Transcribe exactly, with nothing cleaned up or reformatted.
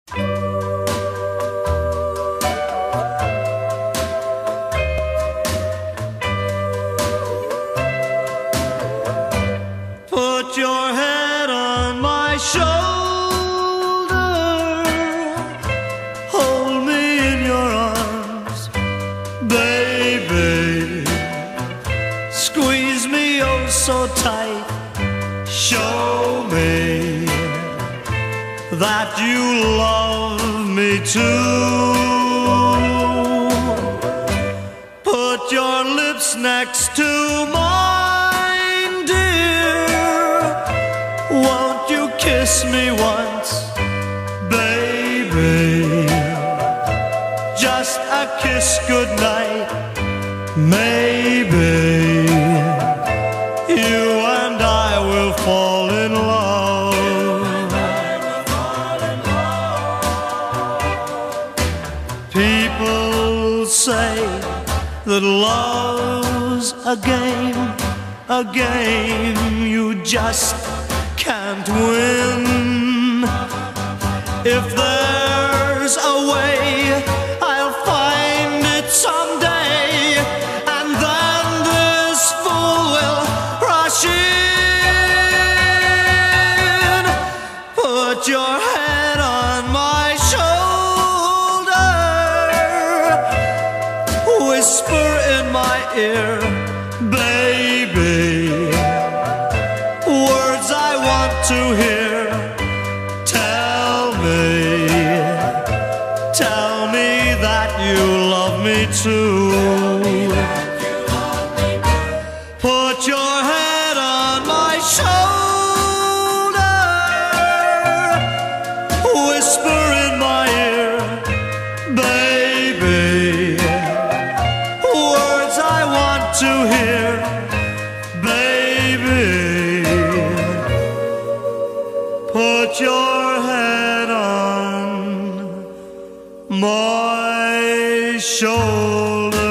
Put your head on my shoulder, hold me in your arms, baby. Squeeze me oh so tight, show me that you love me too. Put your lips next to mine, dear. Won't you kiss me once, baby? Just a kiss goodnight, maybe you and I will fall in love. People say that love's a game, a game you just can't win. If there's a way, I'll find it someday, and then this fool will rush in. Put your head on my shoulder, whisper in my ear, baby, words I want to hear. Tell me, tell me that you love me too. Put your head on my shoulder, whisper in my ear, baby, words I want to hear, baby. Put your head on my shoulder.